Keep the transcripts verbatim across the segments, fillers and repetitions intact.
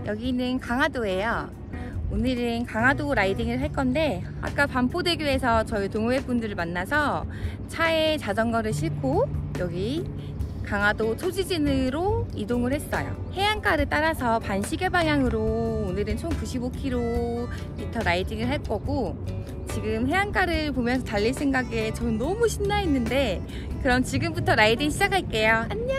여기는 강화도예요. 오늘은 강화도 라이딩을 할 건데 아까 반포대교에서 저희 동호회 분들을 만나서 차에 자전거를 싣고 여기 강화도 초지진으로 이동을 했어요. 해안가를 따라서 반시계 방향으로 오늘은 총 구십오 킬로미터 라이딩을 할 거고, 지금 해안가를 보면서 달릴 생각에 저는 너무 신나 있는데, 그럼 지금부터 라이딩 시작할게요. 안녕!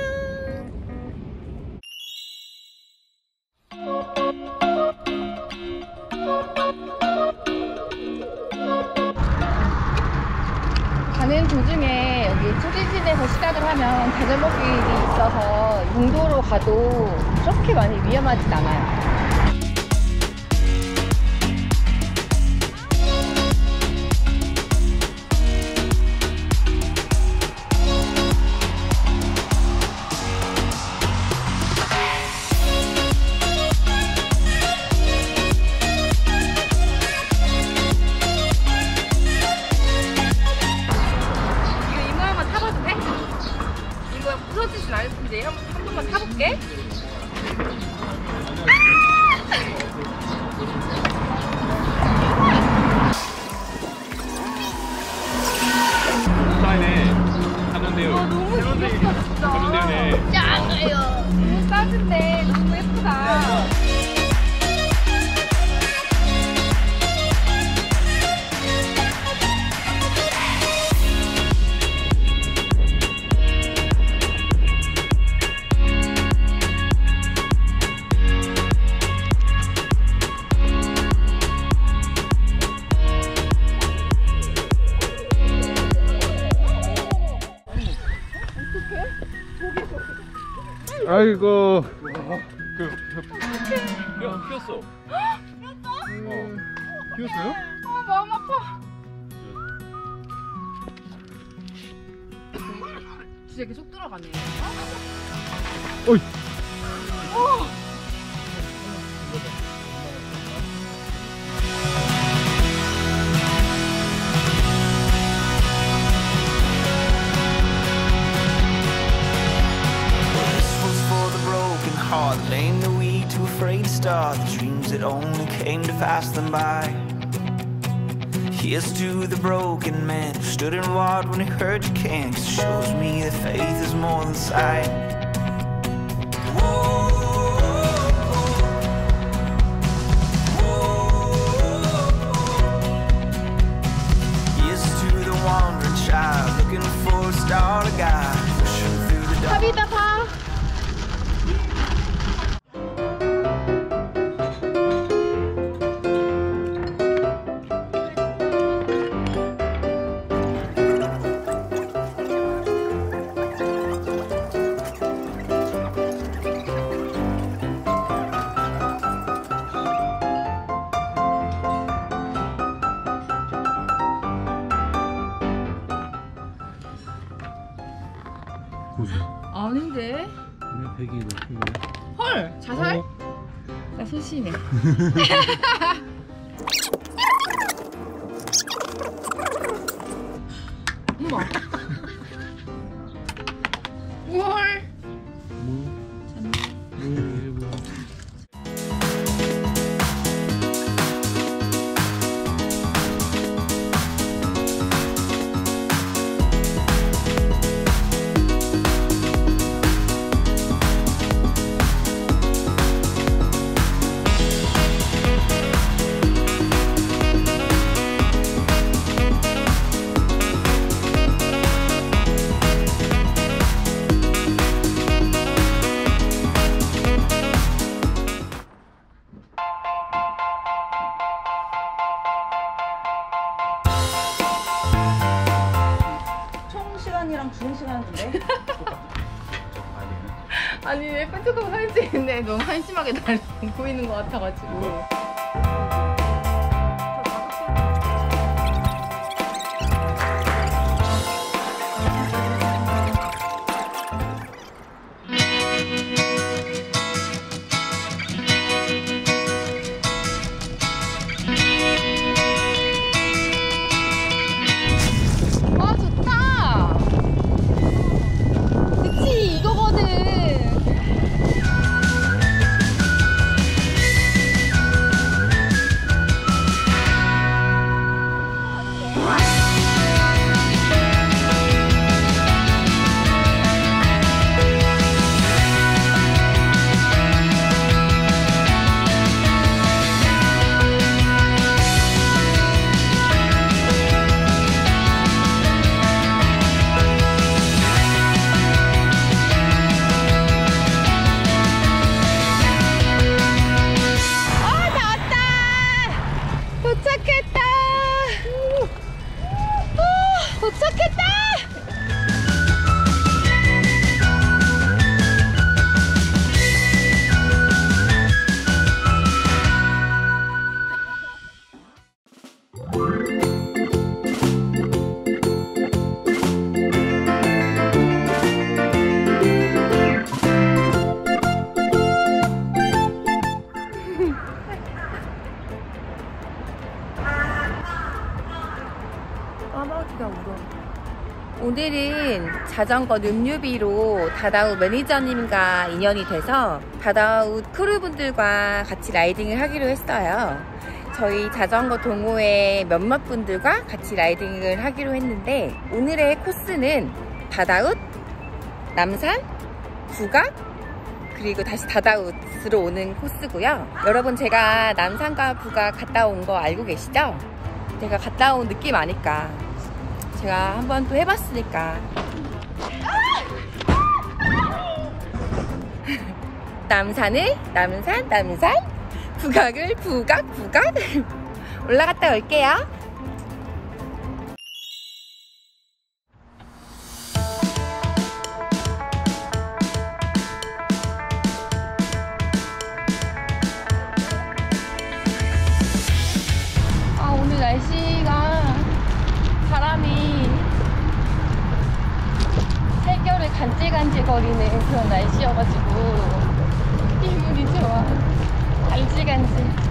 가는 도중에 여기 초지진에서 시작을 하면 자전거 길이 있어서 용도로 가도 그렇게 많이 위험하진 않아요. 부서지진 않을 텐데 한, 한 번만 타볼게. 싸네. 한원대요. 아, 너무 귀엽다 진짜. 한원대요네. 짱이에요. 너무 싸진데 너무 예쁘다. 아이고. 그, 그, 뼈, 뼈었어. 뼈었어? 어. 뼈었어요? 어, 마음 아파. 진짜 계속 들어가네. 어이. 어. Lame the weak, too afraid to start the dreams that only came to pass them by. Here's to the broken man who stood and walked when he heard you can't, 'cause it shows me that faith is more than sight. Here's to the wandering child looking for a star to guide, pushing through the dark. 밥이다 밥. 아닌데? 백이 높은 헐! 자살? 어? 나 소심해. 엄마. 뭘? 뭐? 뭐? 시간이랑 주행 시간인데? 아니 왜 펜트도 사진 찍는데 너무 한심하게 날 보이는 것 같아가지고. 도착했다! 까마귀가 울어. 오늘은 자전거 늠류비로 다다웃 매니저님과 인연이 돼서 다다웃 크루분들과 같이 라이딩을 하기로 했어요. 저희 자전거 동호회 몇몇 분들과 같이 라이딩을 하기로 했는데 오늘의 코스는 다다웃, 남산, 북악, 그리고 다시 다다웃으로 오는 코스고요. 여러분 제가 남산과 북악 갔다 온 거 알고 계시죠? 제가 갔다 온 느낌 아니까 제가 한번 또 해봤으니까 남산을 남산 남산 북악을 북악 북악 올라갔다 올게요. 아 오늘 날씨가 바람이 살결을 간질간질거리는 그런 날씨여가지고 기분이 좋아. 간질간질.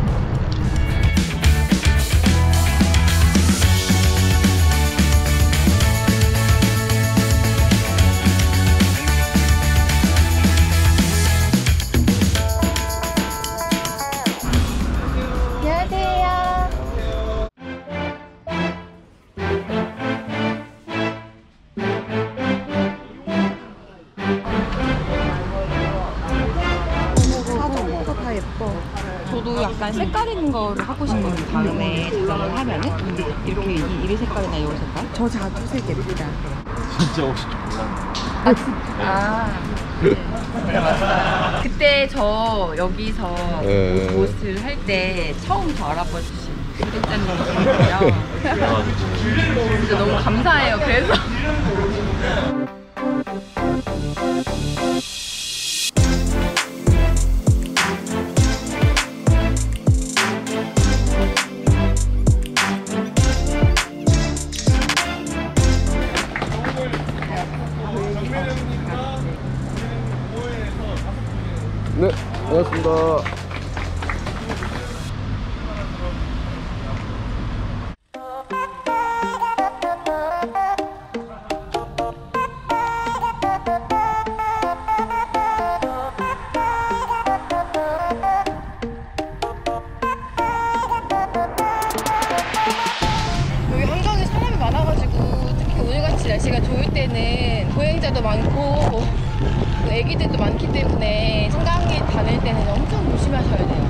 저도 약간 색깔 있는 거를 하고 싶거든요. 다음에 자전거를 하면은 이렇게 이, 이 색깔이나 이 색깔? 저 자주색 예쁘다. 진짜 혹시 좀 몰랐네. 아, 아 네. 네, 맞아요. 그때 저 여기서 네. 옷을 할 때 처음 저 알아봐 주신 구독자님이세요. 진짜 너무 감사해요. 그래서 네, 고맙습니다. 여기 한강에 사람이 많아가지고 특히 오늘같이 날씨가 좋을 때는 보행자도 많고 또 애기들도 많기 때문에 한강에 다닐 때는 엄청 조심하셔야 돼요.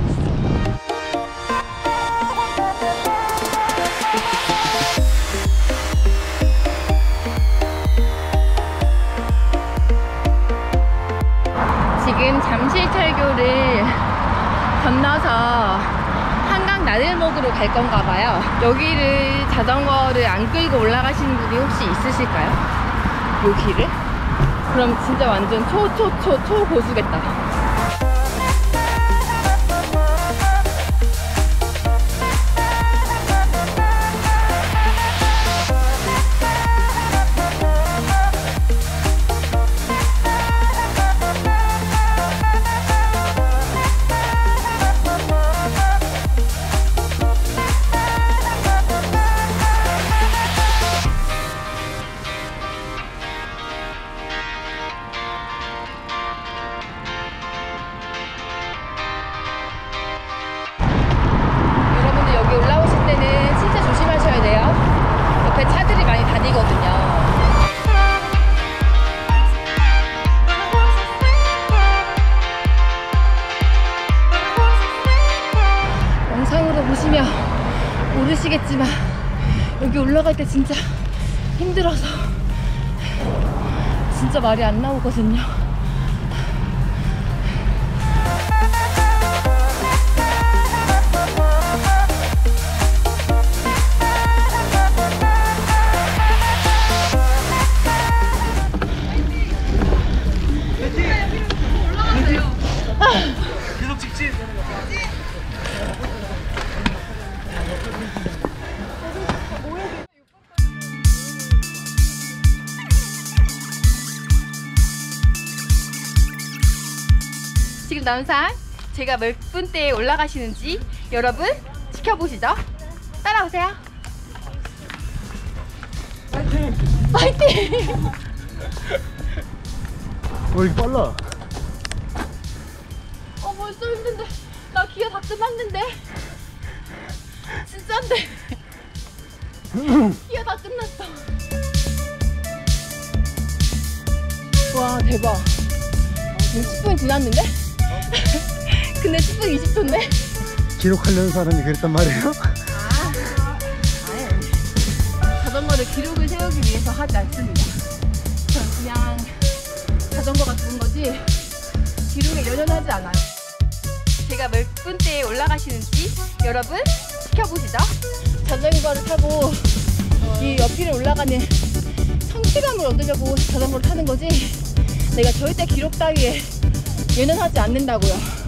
지금 잠실철교를 건너서 한강 나들목으로 갈 건가 봐요. 여기를 자전거를 안 끌고 올라가시는 분이 혹시 있으실까요? 요 길을? 그럼 진짜 완전 초 초 초 초고수겠다. 차들이 많이 다니거든요. 영상으로 보시면 모르시겠지만 여기 올라갈 때 진짜 힘들어서 진짜 말이 안 나오거든요. 지금 남산 제가 몇 분대에 올라가시는지 여러분 지켜보시죠. 따라오세요. 파이팅! 파이팅! 왜 이렇게 빨라? 어 벌써 힘든데 나 기어 다 끝났는데 진짠데 기어 다 끝났어. 와 대박. 지금 십 분이 지났는데? 근데 십 분 이십 초인데? 기록하려는 사람이 그랬단 말이에요? 아, 아예 자전거를 기록을 세우기 위해서 하지 않습니다. 전 그냥 자전거가 좋은 거지 기록에 연연하지 않아요. 제가 몇 분대에 올라가시는지 여러분 지켜보시죠. 자전거를 타고 이 옆길을 올라가는 성취감을 얻으려고 자전거를 타는 거지 내가 절대 기록 따위에 연연하지 않는다고요.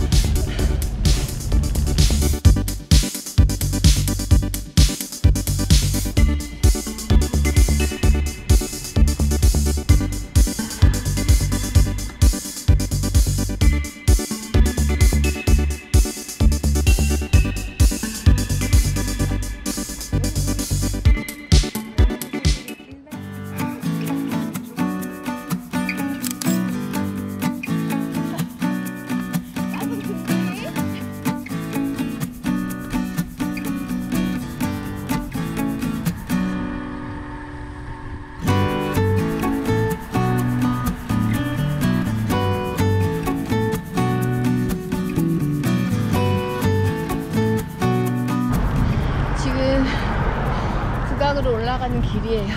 올라가는 길이에요.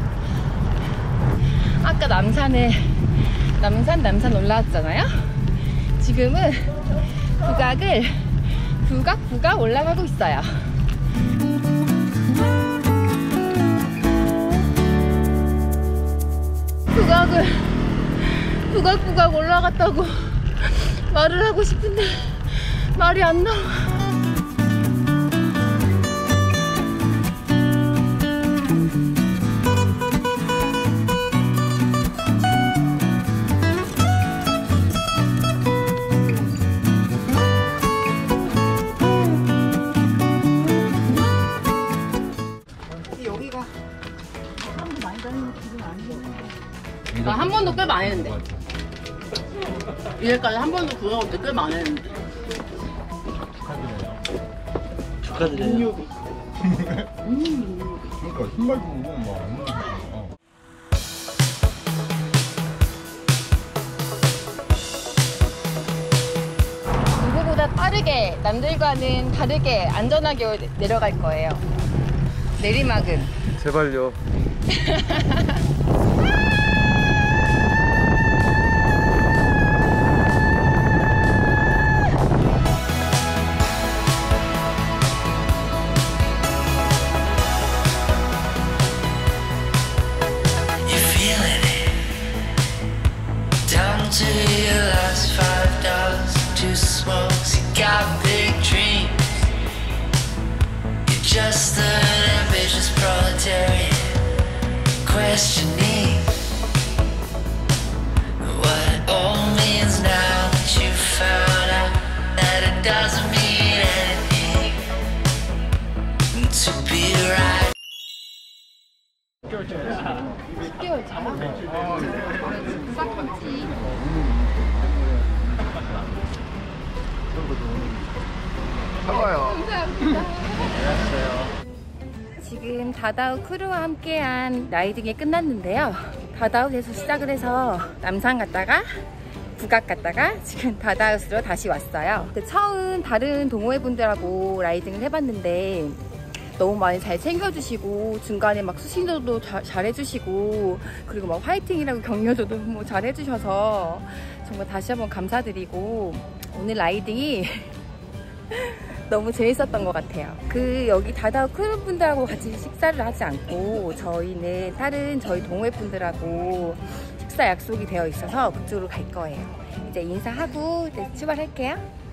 아까 남산에 남산 남산 올라왔잖아요. 지금은 북악을 북악 북악 올라가고 있어요. 북악을 북악 북악 올라갔다고 말을 하고 싶은데 말이 안 나와. 나 한 번도 꽤 많이 했는데 이제까지 한 번도 구경 올 때 꽤 많이 했는데 축하드려요. 음. 그러니까 신발 주고 막안 먹는 누구보다 빠르게 남들과는 다르게 안전하게 내려갈 거예요. 내리막은 제발요. To your last five dollars, two smokes, you got big dreams. You're just an ambitious proletariat, questioning what it all means now that you found out that it doesn't mean anything to be right. 십 개월 차야? 싹한지 사과요. 감사합니다. 지금 다다우 크루와 함께한 라이딩이 끝났는데요. 다다우에서 시작을 해서 남산 갔다가 북악 갔다가 지금 다다우스로 다시 왔어요. 처음 다른 동호회 분들하고 라이딩을 해봤는데 너무 많이 잘 챙겨주시고 중간에 막 수신호도 자, 잘 해주시고 그리고 막 화이팅이라고 격려도 너무 잘 해주셔서 정말 다시 한번 감사드리고 오늘 라이딩이 너무 재밌었던 것 같아요. 그 여기 다다우 크루 분들하고 같이 식사를 하지 않고 저희는 다른 저희 동호회 분들하고 식사 약속이 되어 있어서 그쪽으로 갈 거예요. 이제 인사하고 이제 출발할게요.